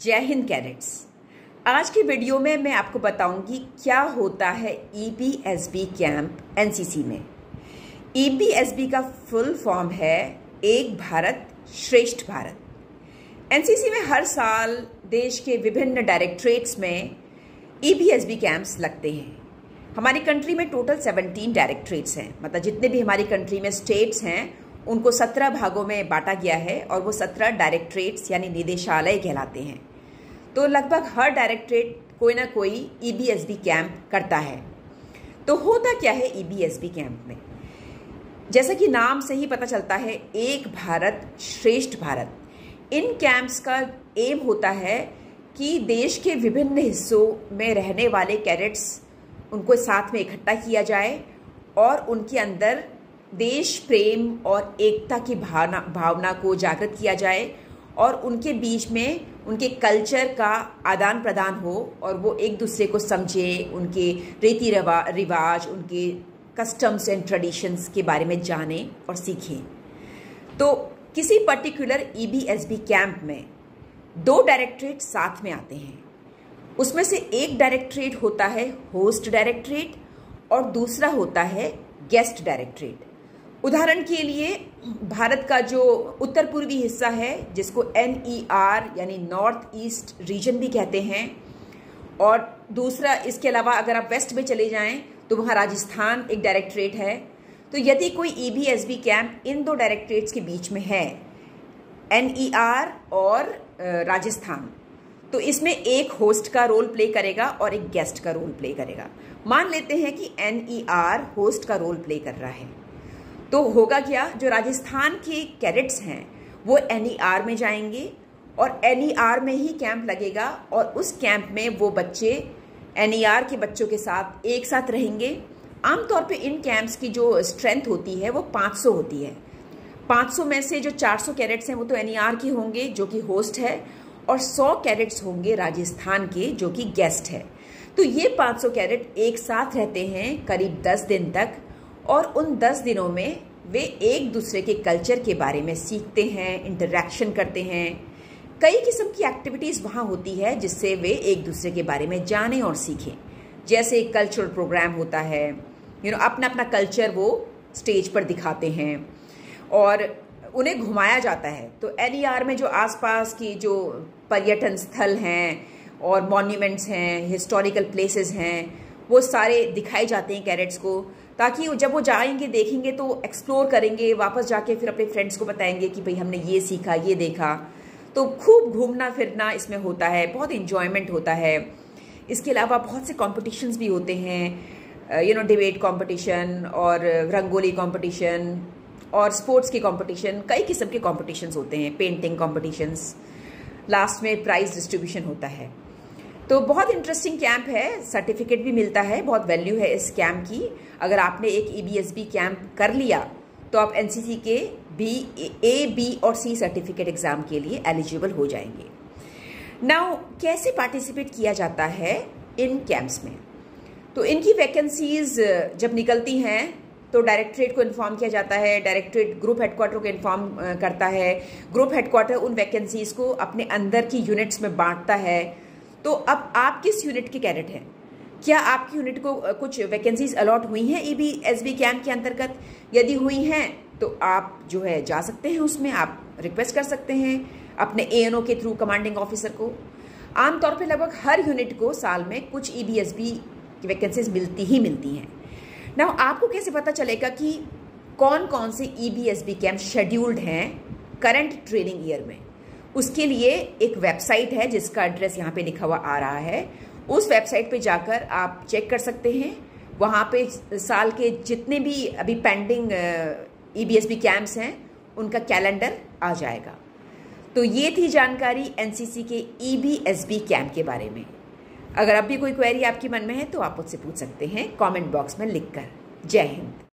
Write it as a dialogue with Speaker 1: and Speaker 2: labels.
Speaker 1: जय हिंद कैडेट्स। आज की वीडियो में मैं आपको बताऊंगी क्या होता है ईबीएसबी कैंप एनसीसी में। ईबीएसबी का फुल फॉर्म है एक भारत श्रेष्ठ भारत। एनसीसी में हर साल देश के विभिन्न डायरेक्टरेट्स में ईबीएसबी कैंप्स लगते हैं। हमारी कंट्री में टोटल 17 डायरेक्टरेट्स हैं, मतलब जितने भी हमारी कंट्री में स्टेट्स हैं उनको 17 भागों में बांटा गया है और वो 17 डायरेक्टरेट्स यानी निदेशालय कहलाते हैं। तो लगभग हर डायरेक्टरेट कोई ना कोई ईबीएसबी कैंप करता है। तो होता क्या है ईबीएसबी कैंप में? जैसा कि नाम से ही पता चलता है, एक भारत श्रेष्ठ भारत। इन कैंप्स का एम होता है कि देश के विभिन्न हिस्सों में रहने वाले कैडेट्स उनको साथ में इकट्ठा किया जाए और उनके अंदर देश प्रेम और एकता की भावना को जागृत किया जाए और उनके बीच में उनके कल्चर का आदान प्रदान हो और वो एक दूसरे को समझे, उनके रीति रिवाज, उनके कस्टम्स एंड ट्रेडिशंस के बारे में जाने और सीखें। तो किसी पर्टिकुलर ईबीएसबी कैंप में 2 डायरेक्टरेट साथ में आते हैं। उसमें से एक डायरेक्टरेट होता है होस्ट डायरेक्टरेट और दूसरा होता है गेस्ट डायरेक्टरेट। उदाहरण के लिए भारत का जो उत्तर पूर्वी हिस्सा है जिसको NER यानी नॉर्थ ईस्ट रीजन भी कहते हैं, और दूसरा इसके अलावा अगर आप वेस्ट में चले जाएं तो वहाँ राजस्थान एक डायरेक्टरेट है। तो यदि कोई ईबीएसबी कैंप इन 2 डायरेक्टरेट्स के बीच में है, NER और राजस्थान, तो इसमें एक होस्ट का रोल प्ले करेगा और एक गेस्ट का रोल प्ले करेगा। मान लेते हैं कि NER होस्ट का रोल प्ले कर रहा है, तो होगा क्या, जो राजस्थान के कैडेट्स हैं वो NER में जाएंगे और NER में ही कैंप लगेगा और उस कैंप में वो बच्चे NER के बच्चों के साथ एक साथ रहेंगे। आमतौर पे इन कैंप्स की जो स्ट्रेंथ होती है वो 500 होती है। 500 में से जो 400 कैडेट्स हैं वो तो NER के होंगे जो कि होस्ट है, और 100 कैडेट्स होंगे राजस्थान के जो कि गेस्ट है। तो ये 500 कैडेट एक साथ रहते हैं करीब 10 दिन तक, और उन 10 दिनों में वे एक दूसरे के कल्चर के बारे में सीखते हैं, इंटरैक्शन करते हैं। कई किस्म की एक्टिविटीज़ वहाँ होती है जिससे वे एक दूसरे के बारे में जानें और सीखें। जैसे कल्चरल प्रोग्राम होता है, अपना अपना कल्चर वो स्टेज पर दिखाते हैं और उन्हें घुमाया जाता है। तो NER में जो आसपास की जो पर्यटन स्थल हैं और मॉन्यूमेंट्स हैं, हिस्टोरिकल प्लेसेस हैं, वो सारे दिखाए जाते हैं कैडेट्स को, ताकि जब वो जाएंगे देखेंगे तो एक्सप्लोर करेंगे, वापस जाके फिर अपने फ्रेंड्स को बताएंगे कि भाई हमने ये सीखा, ये देखा। तो खूब घूमना फिरना इसमें होता है, बहुत इंजॉयमेंट होता है। इसके अलावा बहुत से कॉम्पिटिशन्स भी होते हैं, डिबेट कॉम्पिटिशन और रंगोली कॉम्पिटिशन और स्पोर्ट्स के कॉम्पिटिशन, कई किस्म के कॉम्पिटिशन्स होते हैं, पेंटिंग कॉम्पिटिशन्स। लास्ट में प्राइज डिस्ट्रीब्यूशन होता है। तो बहुत इंटरेस्टिंग कैंप है, सर्टिफिकेट भी मिलता है, बहुत वैल्यू है इस कैंप की। अगर आपने एक ईबीएसबी कैंप कर लिया तो आप एनसीसी के A, B और C सर्टिफिकेट एग्जाम के लिए एलिजिबल हो जाएंगे। नाउ कैसे पार्टिसिपेट किया जाता है इन कैंप्स में? तो इनकी वैकेंसीज जब निकलती हैं तो डायरेक्टरेट को इन्फॉर्म किया जाता है, डायरेक्टरेट ग्रुप हेडक्वार्टर को इन्फॉर्म करता है, ग्रुप हेडक्वार्टर उन वैकेंसीज को अपने अंदर की यूनिट्स में बांटता है। तो अब आप किस यूनिट के कैडेट हैं? क्या आपकी यूनिट को कुछ वैकेंसीज अलॉट हुई हैं ईबीएसबी कैंप के अंतर्गत? यदि हुई हैं तो आप जो है जा सकते हैं, उसमें आप रिक्वेस्ट कर सकते हैं अपने ANO के थ्रू, कमांडिंग ऑफिसर को। आमतौर पे लगभग हर यूनिट को साल में कुछ ईबीएसबी की वैकेंसीज मिलती हैं। ना आपको कैसे पता चलेगा कि कौन कौन से ईबीएसबी कैंप शेड्यूल्ड हैं करंट ट्रेनिंग ईयर में? उसके लिए एक वेबसाइट है जिसका एड्रेस यहाँ पे लिखा हुआ आ रहा है। उस वेबसाइट पे जाकर आप चेक कर सकते हैं। वहाँ पे साल के जितने भी अभी पेंडिंग ईबीएसबी कैंप्स हैं उनका कैलेंडर आ जाएगा। तो ये थी जानकारी एनसीसी के ईबीएसबी कैंप के बारे में। अगर अब भी कोई क्वेरी आपके मन में है तो आप मुझसे पूछ सकते हैं कमेंट बॉक्स में लिखकर। जय हिंद।